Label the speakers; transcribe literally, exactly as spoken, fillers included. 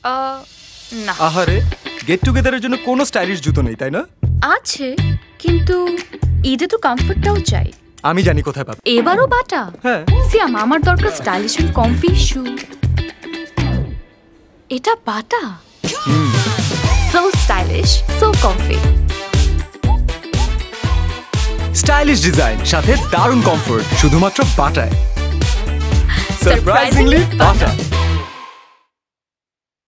Speaker 1: না।
Speaker 2: আহারে, গেট টুগেদারের জন্য কোনো স্টাইলিশ জুতো নেই, তাই না?
Speaker 1: আছে, কিন্তু ঈদে তো কমফর্টটাও চাই।
Speaker 2: আমি জানি কোথায় পাবো।
Speaker 1: এবারও বাটা?
Speaker 2: হ্যাঁ।
Speaker 1: সিয়াম, আমার দরকার স্টাইলিশ এন্ড কমফি শু। এটা Bata? So stylish, so comfy.
Speaker 2: Stylish design সাথে দারুণ কমফোর্ট, শুধুমাত্র বাটায়। সারপ্রাইজিংলি বাটা।